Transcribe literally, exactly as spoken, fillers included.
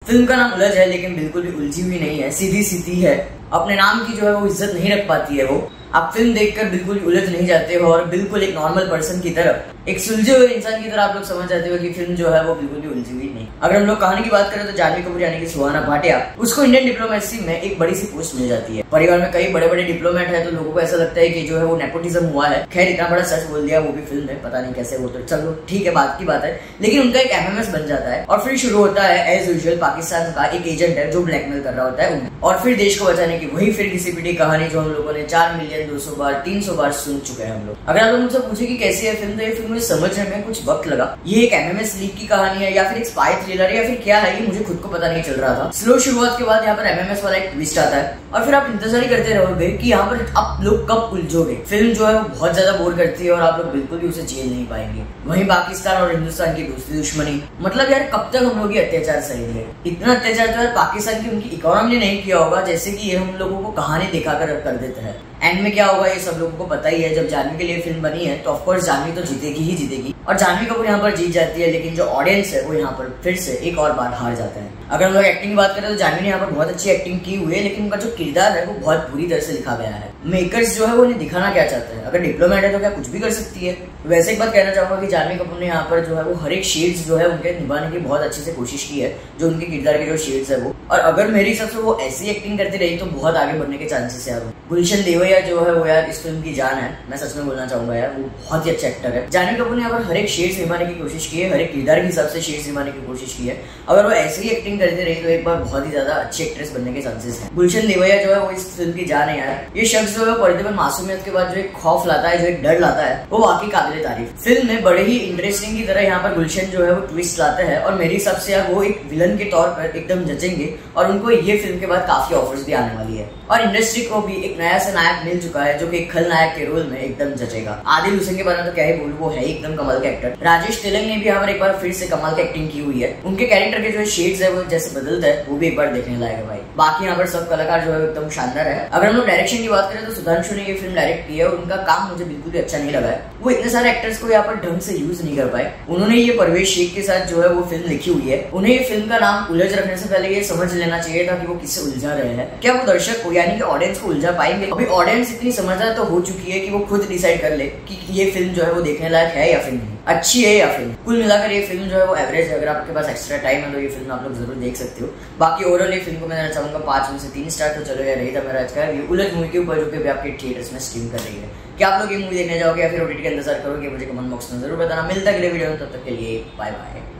Film का नाम उलझ है, लेकिन बिल्कुल भी उलझी हुई नहीं है, सीधी सीधी है। अपने नाम की जो है वो इज्जत नहीं रख पाती है वो। आप फिल्म देखकर बिल्कुल उलझ नहीं जाते हो और बिल्कुल एक नॉर्मल पर्सन की तरह, एक सुलझे हुए इंसान की तरह आप लोग समझ जाते हो कि फिल्म जो है वो बिल्कुल भी उलझी हुई नहीं। अगर हम लोग कहानी की बात करें तो जानवी कपूर यानी कि सुहाना भाटिया, उसको इंडियन डिप्लोमेसी में एक बड़ी सी पोस्ट मिल जाती है। परिवार में कई बड़े बड़े डिप्लोमेट है, तो लोगों को ऐसा लगता है कि जो है वो नेपोटिज्म हुआ है। खैर इतना बड़ा सच बोल दिया, वो भी फिल्म में, पता नहीं कैसे, वो तो चलो ठीक है, बात की बात है। लेकिन उनका एक एमएमएस बन जाता है और फिर शुरू होता है एज यूजुअल पाकिस्तान का एक एजेंट है जो ब्लैकमेल कर रहा होता है उन्हें, और फिर देश को बचाने की वही फिर किसी पिटी कहानी जो हम लोगों ने चार मिलियन दो सौ बार तीन सौ बार सुन चुके हैं हम लोग। अगर आप लोग मुझसे पूछे कि कैसी है फिल्म, तो ये फिल्म मुझे समझने में कुछ वक्त लगा। ये एक एमएमएस लीक की कहानी है या फिर एक स्पाई थ्रिलर है या फिर क्या है, ये मुझे खुद को पता नहीं चल रहा था। स्लो शुरुआत के बाद यहाँ पर एमएमएस वाला एक ट्विस्ट आता है और फिर आप इंतजार ही करते रहोगे कि यहाँ पर आप लोग कब उलझोगे। फिल्म जो है वो बहुत ज्यादा बोर करती है और आप लोग बिल्कुल भी उसे झेल नहीं पाएंगे। वहीं पाकिस्तान और हिंदुस्तान की दूसरी दुश्मनी, मतलब यार कब तक हम लोग ये अत्याचार सहेंगे। इतना अत्याचार तो यार पाकिस्तान की उनकी इकोनॉमी ने नहीं किया होगा जैसे कि ये हम लोगों को कहानी दिखाकर कर देते हैं। एंड में क्या होगा ये सब लोगों को पता ही है। जब जानवी के लिए फिल्म बनी है तो ऑफकोर्स जानवी तो जीतेगी ही जीतेगी और जानवी कपूर यहाँ पर जीत जाती है, लेकिन जो ऑडियंस है वो यहाँ पर फिर से एक और बार हार जाता है। अगर हम लोग एक्टिंग की बात करें तो जानवी ने यहाँ पर बहुत अच्छी एक्टिंग की हुई है, लेकिन उनका जो किरदार है वो बहुत बुरी तरह से लिखा गया है। मेकर्स जो है वो उन्हें दिखाना क्या चाहते हैं, अगर डिप्लोमेट है तो क्या कुछ भी कर सकती है। वैसे एक बात कहना चाहूंगा कि जानवी कपूर ने यहाँ पर जो है वो हर एक शेड्स जो है उनके निभाने की बहुत अच्छे से कोशिश की है, जो उनके किरदार के जो शेड्स है वो। और अगर मेरे हिसाब से वो ऐसी एक्टिंग करती रही तो बहुत आगे बढ़ने के चांसेस है। गुलशन देवैया जो है वो यार इस फिल्म की जान है, मैं सच में बोलना चाहूंगा यार, वो बहुत ही अच्छा एक्टर है। जानवी कपूर ने यहाँ पर हर एक शेड्स निभाने की कोशिश की है, हर एक किरदार के हिसाब से शेड्स निभाने की कोशिश की है। अगर वो ऐसे ही एक्टिंग करती रही तो एक बार बहुत ही ज्यादा अच्छी एक्ट्रेस बनने के चांसेस है। गुलशन देवैया जो है वो इस फिल्म की जान है यार। ये शख्स जो है पर्दे पर मासूमियत के बाद जो एक खौफ लाता है, जो एक डर लाता है, वो वाकई काबिल तारीफ। फिल्म में बड़े ही इंटरेस्टिंग की तरह यहाँ पर गुलशन जो है वो ट्विस्ट लाते हैं और मेरे हिसाब से यार वो एक विलन के तौर पर एकदम जचेंगे और उनको ये फिल्म के बाद काफी ऑफर्स भी आने वाली है। और इंडस्ट्री को भी एक नया से नायक मिल चुका है जो कि एक खलनायक के रोल में एकदम जचेगा। आदिल हुसैन के बारे में तो क्या ही बोलूं, वो है एकदम कमाल का एक्टर। राजेश तेलंग ने भी यहाँ पर एक बार फिर से कमाल की एक्टिंग की हुई है। उनके कैरेक्टर के जो शेड्स है वो जैसे बदलता है, वो भी एक बार देखने लायक है भाई। बाकी यहाँ पर सब कलाकार जो है एकदम शानदार है। अगर हम लोग डायरेक्शन की बात करें तो सुधांशु ने ये फिल्म डायरेक्ट की है और उनका काम मुझे बिल्कुल भी अच्छा नहीं लगा है। वो इतने सारे एक्टर्स को यहाँ पर ढंग से यूज नहीं कर पाए। उन्होंने ये परवेश शेख के साथ जो है वो फिल्म लिखी हुई है, उन्हें ये फिल्म का नाम उलझ रखने से पहले ये समझ लेना चाहिए था कि वो किससे उलझा रहे हैं। क्या वो दर्शक को यानी कि ऑडियंस को उलझा पाएंगे? अभी ऑडियंस इतनी समझदार तो हो चुकी है कि वो खुद डिसाइड कर ले कि ये फिल्म जो है वो देखने लायक है या फिर नहीं, अच्छी है या फिर। कुल मिलाकर ये फिल्म जो है वो एवरेज है। अगर आपके पास एक्स्ट्रा टाइम है तो ये फिल्म आप लोग जरूर देख सकते हो। बाकी ओवरऑल ये फिल्म को मैं चाहूंगा पांच में से तीन स्टार। तो चलो यार रही था मेरा आज का रिव्यू उलझ मूवी के ऊपर, जो कि आपके थिएटर्स में स्ट्रीम कर रही है। क्या आप लोग ये मूवी देखने जाओगे या फिर ओटीटी का इंतजार करोगे, मुझे कमेंट बॉक्स में जरूर बताना। मिलता है अगले वीडियो में, तब तक के लिए बाय बाय।